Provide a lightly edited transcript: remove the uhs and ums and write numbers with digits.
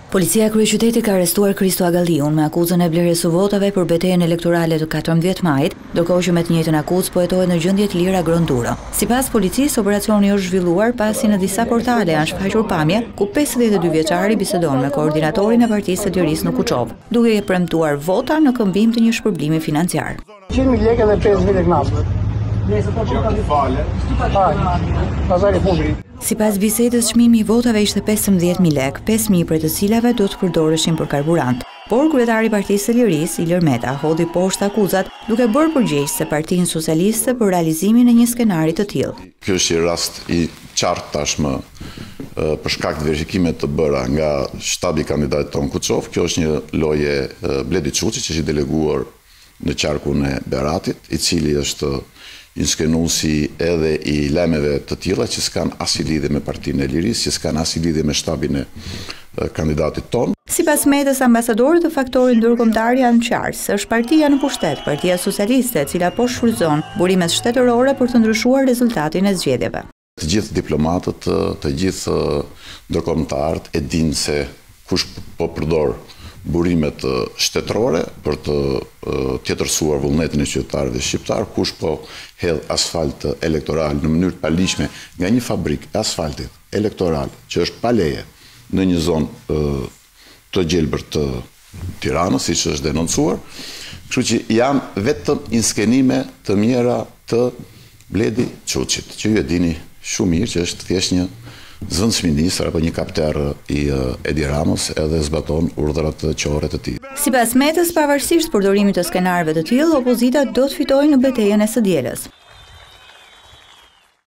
Policia e kryeqytetit ka arrestuar Kristo Agalliun me akuzën e blerjes së votave për betejën elektorale të 14 majit, ndërkohë që me të njëjtën akuzë po jetohet në gjendje të lirë Agronduro. Sipas policisë, operacioni është zhvilluar pasi në disa portale janë shfaqur pamje ku 52 vjeçari bisedon me koordinatorin e Partisë së Lirisë në Kuçov, duke i premtuar vota në këmbim të një shpërblimi financiar. 100.000 lekë dhe 5.000 lekë natë. Sipas bisedës, çmimi i votave ishte 15.000 lekë, 5.000 prej të cilave do të përdoreshin për karburant. Por kryetari i Partisë së Lirisë, Ilir Meta, hodhi poshtë akuzat, duke bërë përgjegjës se Partinë Socialiste për realizimin e një skenari të tillë. Ky është një rast i qartë tashmë për shkak të verifikimeve të bëra nga shtabi i kandidatit ton Kuçov. Kjo është një loje Bledi Çuçi që është i deleguar në qarkun e Beratit, i cili është inskenuesi edhe i lajmeve të tilla që s'kan asnjë lidhje me Partinë e Lirisë, që s'kan asnjë lidhje me shtabin e kandidatit ton. Sipas Metës, ambasadorët e faktorit ndërkombëtar janë qartë se është partia në pushtet, Partia Socialiste, e cila po shfrytëzon burimet shtetërore për të ndryshuar rezultatin e zgjedhjeve. Të gjithë diplomatët, të gjithë ndërkombëtarët e dinë se kush po përdor burimet shtetërore për të tjetërsuar vullnetin e qytetarëve shqiptar, kush po hedh asfalt elektoral në mënyrë të paligjshme nga një fabrikë e asfaltit elektoral që është pa leje në një zonë të gjelbër të Tiranës, siç është denoncuar. Kështu që janë vetëm inskenime të mjera të Bledi Çuçit, që ju e dini shumë mirë që është thjesht një zëvendësministër apo një kapter i Edi Ramës, edhe zbaton urdhrat qore të tij. Sipas Metës, pavarësisht përdorimit të skenarëve të tillë, opozita do të fitojë në betejën e së dielës.